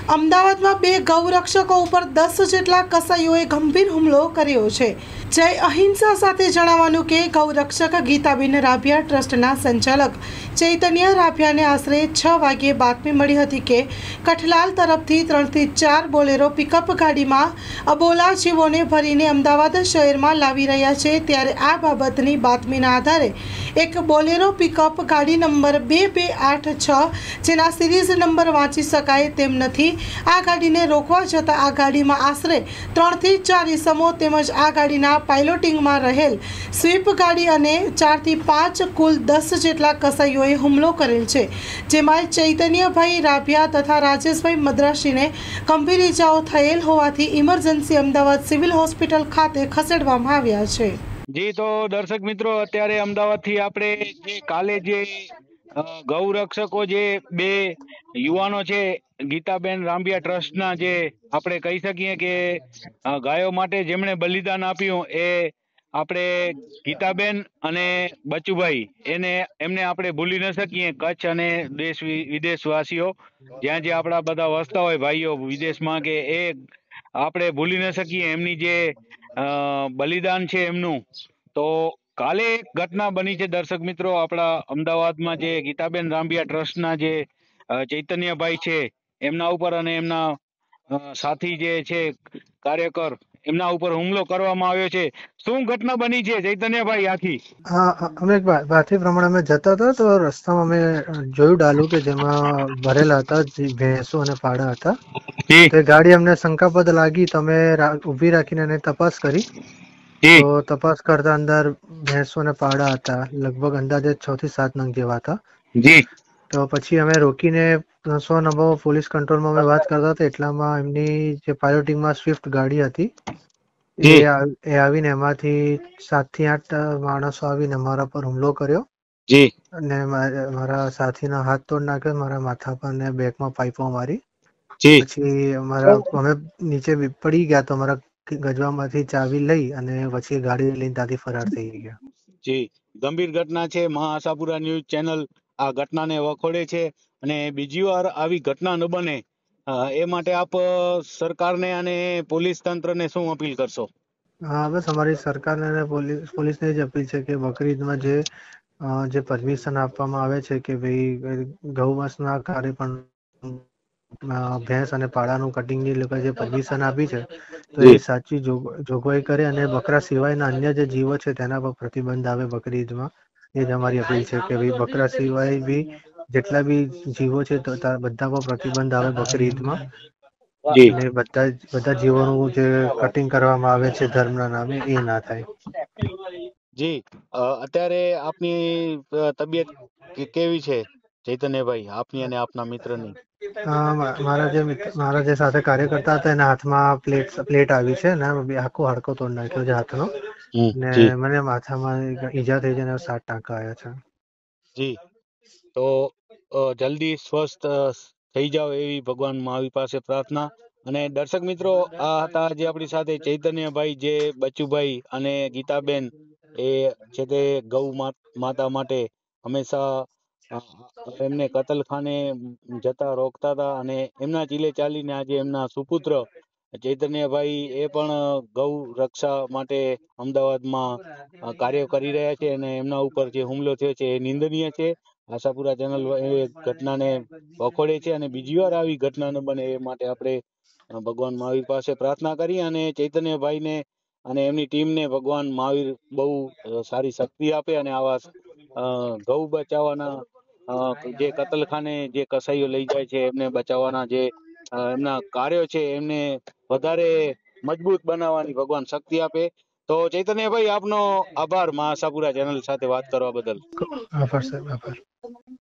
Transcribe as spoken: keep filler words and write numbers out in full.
અમદાવાદમાં બે ગૌરક્ષકો ઉપર દસ જેટલા કસાઈઓએ ગંભીર હુમલો કર્યો છે। જય અહિંસા સાથે જણાવવાનું કે ગૌરક્ષક ગીતાબેન રાભિયા ટ્રસ્ટના સંચાલક ચૈતન્ય રાભિયાને આશરે છ વાગ્યે બાતમી મળી હતી કે કઠલાલ તરફથી ત્રણથી ચાર બોલેરો પિકઅપ ગાડીમાં અબોલા જીવોને ભરીને અમદાવાદ શહેરમાં લાવી રહ્યા છે। ત્યારે આ બાબતની બાતમીના આધારે એક બોલેરો પિકઅપ ગાડી નંબર બે બે આઠ છ જેના સિરીઝ નંબર વાંચી શકાય તેમ નથી, આ ગાડીને રોકવા જતાં આ ગાડીમાં આશરે ત્રણથી ચાર ઇસમો તેમજ આ ગાડીના પાયલોટિંગમાં રહેલ સ્વીપ ગાડી અને ચારથી પાંચ કુલ દસ જેટલા કસાઈઓએ હુમલો કરેલ છે, જેમાં ચૈતન્યભાઈ રાભિયા તથા રાજેશભાઈ મદ્રાસીને ગંભીર ઇજાઓ થયેલ હોવાથી ઇમરજન્સી અમદાવાદ સિવિલ હોસ્પિટલ ખાતે ખસેડવામાં આવ્યા છે। જી તો દર્શક મિત્રો, અત્યારે અમદાવાદથી આપણે જે કાલે જે ગૌરક્ષકો જે બે યુવાનો છે ગીતાબેન રાભિયા ટ્રસ્ટના, જે આપણે કહી શકીએ કે ગાયો માટે જેમણે બલિદાન આપ્યું, એ આપણે ગીતાબેન અને બચુભાઈ, એને એમને આપણે ભૂલી ન શકીએ। કચ્છ અને દેશ વિદેશવાસીઓ જ્યાં જે આપણા બધા વસતા હોય ભાઈઓ વિદેશમાં, કે એ આપણે ભૂલી ન શકીએ એમની જે બલિદાન છે એમનું। તો કાલે એક ઘટના બની છે દર્શક મિત્રો, આપણા અમદાવાદમાં જે ગીતાબેન રાભિયા ટ્રસ્ટના જે ચૈતન્યભાઈ છે એમના ઉપર અને એમના સાથી જે છે કાર્યકર, એમના ઉપર હુમલો કરવામાં આવ્યો છે। શું ઘટના બની છે ચૈતન્યભાઈ આખી? હા, અમે એક બાતમી પ્રમાણે અમે જતા હતા તો રસ્તામાં અમે જોયું ડાલુ કે જેમાં ભરેલા હતા ભેંસો અને પાડા હતા। તે ગાડી અમને શંકાસ્પદ લાગી તો અમે ઉભી રાખીને એને તપાસ કરી તો તપાસ કરતા અંદર ભેંસો અને પાડા હતા, લગભગ અંદાજે છ થી સાત નંગ જેવા હતા। તો પછી અમે રોકીને સો નંબર પોલીસ કંટ્રોલમાં અમે વાત કરતા હતા, એટલામાં એમની જે પાયલોટિંગમાં સ્વિફ્ટ ગાડી હતી એ એ આવીને એમાંથી સાત થી આઠ માણસો આવીને મારા પર હુમલો કર્યો અને મારા સાથીના હાથ તોડ નાખ્યો, મારા માથા પર ને બેકમાં પાઇપો મારી। પછી અમારા અમે નીચે પડી ગયા તો અમારા ગજવામાંથી ચાવી લઈ અને પછી ગાડી લઈને ત્યાંથી ફરાર થઈ ગયા। જી, ગંભીર ઘટના છે। મહા આશાપુરા ન્યૂઝ ચેનલ આ ઘટનાને વખોડે છે અને બીજી વાર આવી ઘટના ન બને એ માટે આપ સરકારને અને પોલીસ તંત્રને શું અપીલ કરશો? હા, બસ અમારી સરકારને અને પોલીસ પોલીસને જ અપીલ છે કે બકરીદમાં જે જે પરમિશન આપવામાં આવે છે કે ભાઈ ગૌમાંસના કાર્ય પણ ભેંસ અને પાડાનું કટિંગની લોકો જે પરમિશન આપી છે તો એ સાચી જોગવાઈ કરે અને બકરા સિવાયના અન્ય જે જીવો છે તેના પર પ્રતિબંધ આવે બકરી ઈદમાં। એ જ અમારી અપીલ છે કે ભાઈ બકરા સિવાય બી જેટલા બી જીવો છે તો બધા પર પ્રતિબંધ આવે બકરી ઈદમાં અને બધા બધા જીવોનું જે કટિંગ કરવામાં આવે છે ધર્મના નામે એ ના થાય। જી, અત્યારે આપની તબિયત કેવી છે ચૈતન્યભાઈ, આપની અને આપના મિત્રની? મારા જે મારા જે સાથે કાર્ય કરતા હતા એના હાથમાં પ્લેટ પ્લેટ આવી છે ને આખો હાડકો તોડ નાખ્યો છે હાથનો ને મને માથામાં ઈજા થઈ છે અને સાત ટાંકા આવ્યા છે। જી, તો જલ્દી સ્વસ્થ થઈ જાવ એવી ભગવાન મહાવીર પાસે પ્રાર્થના। અને દર્શક મિત્રો, આ હતા જે આપણી સાથે ચૈતન્યભાઈ, જે બચુભાઈ અને ગીતાબેન એ છે તે ગૌ માતા માટે હંમેશા એમને કતલખાને જતા રોકતા હતા અને એમના ચીલે ચાલીને આજે એમના સુપુત્ર ચૈતન્યભાઈ એ પણ ગૌ રક્ષા માટે અમદાવાદમાં કાર્ય કરી રહ્યા છે અને એમના ઉપર જે હુમલો થયો છે એ નિંદનીય છે। આશાપુરા ચેનલ એ ઘટનાને વખોડે છે અને બીજી વાર આવી ઘટના ન બને એ માટે આપણે ભગવાન મહાવીર પાસે પ્રાર્થના કરી અને ચૈતન્યભાઈને અને એમની ટીમને ભગવાન મહાવીર બહુ સારી શક્તિ આપે અને આવા ગૌ બચાવવાના જે કતલખાને જે કસાઈઓ લઈ જાય છે એમને બચાવવાના જે એમના કાર્યો છે એમને વધારે મજબૂત બનાવવાની ભગવાન શક્તિ આપે। તો ચૈતન્યભાઈ, આપનો આભાર મહા આશાપુરા ચેનલ સાથે વાત કરવા બદલ। આભાર સાહેબ, આભાર।